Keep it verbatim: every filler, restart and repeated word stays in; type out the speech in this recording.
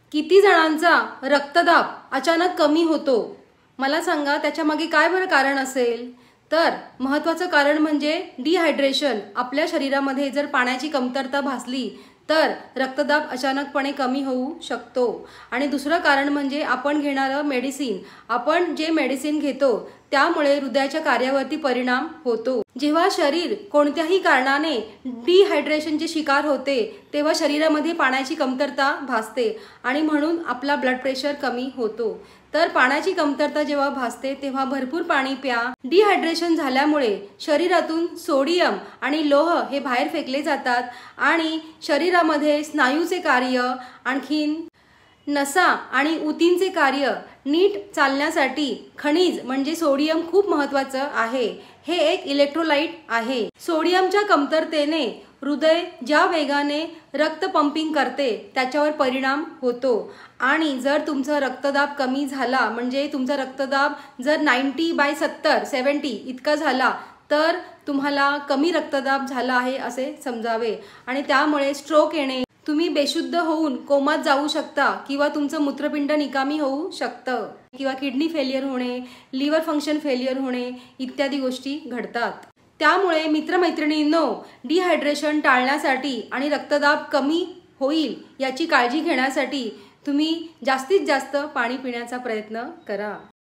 किती जणांचा रक्तदाब अचानक कमी होतो? मला सांगा, त्याच्या मागे काय बरं कारण असेल? तर महत्त्वाचं कारण म्हणजे डिहायड्रेशन. आपल्या शरीरामध्ये जर पाण्याची कमतरता भासली तर रक्तदाब अचानकपणे कमी होऊ शकतो. आणि दुसरं कारण म्हणजे आपण घेणारं मेडिसिन. आपण जे मेडिसिन घेतो त्यामुळे हृदयाच्या कार्यावरती परिणाम होतो. जेव्हा शरीर कोणत्याही कारणाने डिहायड्रेशनचे शिकार होते तेव्हा शरीरामध्ये पाण्याची कमतरता भासते आणि म्हणून आपला ब्लड प्रेशर कमी होतो. तर पाण्याची कमतरता जेव्हा भासते तेव्हा भरपूर पाणी प्या. डिहायड्रेशन झाल्यामुळे शरीरातून सोडियम आणि लोह हे बाहेर फेकले जातात आणि शरीरामध्ये स्नायूचे कार्य, आणखीन नसा आणि ऊतींचे कार्य नीट चालण्यासाठी खनिज म्हणजे सोडियम खूप महत्त्वाचं आहे. हे एक इलेक्ट्रोलाइट आहे. सोडियमच्या कमतरतेने हृदय ज्या वेगाने रक्त पंपिंग करते त्याच्यावर परिणाम होतो. आणि जर तुमचा रक्तदाब कमी झाला, म्हणजे तुमचा रक्तदाब जर नव्वद बाय सत्तर सत्तर इतका झाला तर तुम्हाला कमी रक्तदाब झाला आहे असे समजावे. आणि त्यामुळे स्ट्रोक येणे, तुम्ही बेशुद्ध होऊन कोमात जाऊ शकता किंवा तुमचं मूत्रपिंड निकामी होऊ शकतं किंवा किडनी फेलियर होणे, लिव्हर फंक्शन फेलियर होणे इत्यादी गोष्टी घडतात. त्यामुळे मित्रमैत्रिणींनो, डिहायड्रेशन टाळण्यासाठी आणि रक्तदाब कमी होईल याची काळजी घेण्यासाठी तुम्ही जास्तीत जास्त पाणी पिण्याचा प्रयत्न करा.